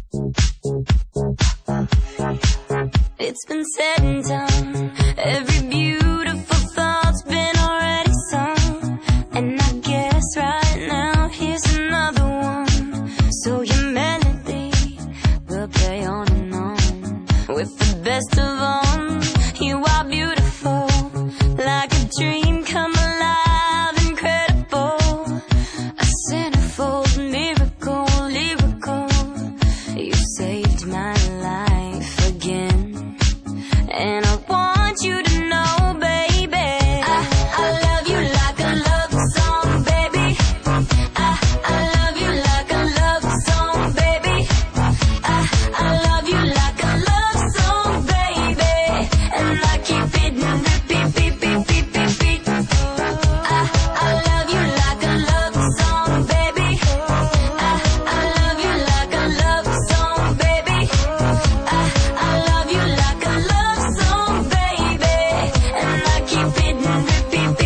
It's been said and done. Every beautiful thought's been already sung. And I guess right now here's another one. So your melody will play on and on. With the best of them, you are beautiful, like a dream come alive, incredible. A centerfold miracle, lyrical. You saved my life again. And I want you to know, baby, I love you like a love song, baby. I love you like a love song, baby. I love you like a love song, baby. And I keep it in repeat, beat, beat, beat, beat, beat. I love you like a love song, baby. I love you like a love song, baby. I love you like a love song, baby. And I keep it in repeat, beat.